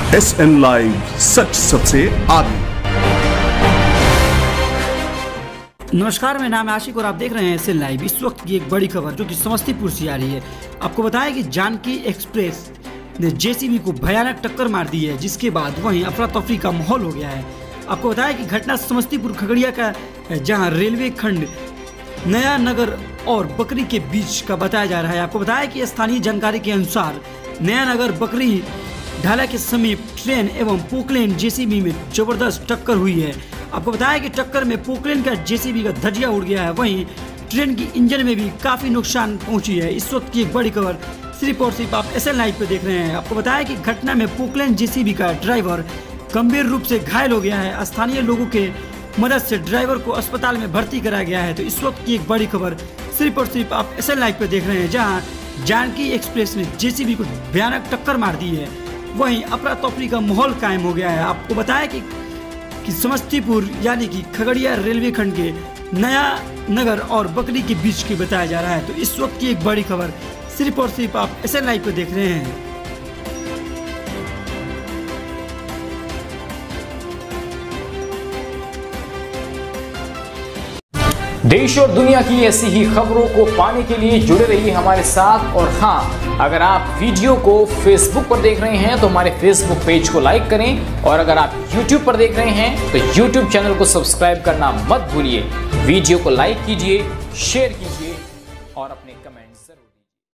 SN live, सच सबसे आगे। नमस्कार, मेरा नाम है आशिक और आप देख रहे हैं SN लाइव। इस वक्त की एक बड़ी खबर जो कि समस्तीपुर से आ रही है। आपको बताया कि जानकी एक्सप्रेस ने JCB को भयानक टक्कर मार दी है, जिसके बाद वहीं अफरा तफरी का माहौल हो गया है। आपको बताया कि घटना समस्तीपुर खगड़िया का है, जहां रेलवे खंड नया नगर और बकरी के बीच का बताया जा रहा है। आपको बताया कि स्थानीय जानकारी के अनुसार नया नगर बकरी ढाला के समीप ट्रेन एवं पोकलेन JCB में जबरदस्त टक्कर हुई है। आपको बताया कि टक्कर में पोकलेन का JCB का धज्जिया उड़ गया है, वहीं ट्रेन की इंजन में भी काफ़ी नुकसान पहुंची है। इस वक्त की एक बड़ी खबर सिर्फ और सिर्फ आप SN लाइव पे देख रहे हैं। आपको बताया कि घटना में पोकलेन JCB का ड्राइवर गंभीर रूप से घायल हो गया है। स्थानीय लोगों के मदद से ड्राइवर को अस्पताल में भर्ती कराया गया है। तो इस वक्त की एक बड़ी खबर सिर्फ और सिर्फ आप SN लाइव पे देख रहे हैं, जहां जानकी एक्सप्रेस ने JCB को भयानक टक्कर मार दी है, वहीं अफरा तफरी का माहौल कायम हो गया है। आपको बताया कि समस्तीपुर यानी कि खगड़िया रेलवे खंड के नया नगर और बकरी के बीच की बताया जा रहा है। तो इस वक्त की एक बड़ी खबर सिर्फ और सिर्फ आप SN लाइव पे देख रहे हैं। देश और दुनिया की ऐसी ही खबरों को पाने के लिए जुड़े रहिए हमारे साथ। और हाँ, अगर आप वीडियो को फेसबुक पर देख रहे हैं तो हमारे फेसबुक पेज को लाइक करें, और अगर आप यूट्यूब पर देख रहे हैं तो यूट्यूब चैनल को सब्सक्राइब करना मत भूलिए। वीडियो को लाइक कीजिए, शेयर कीजिए।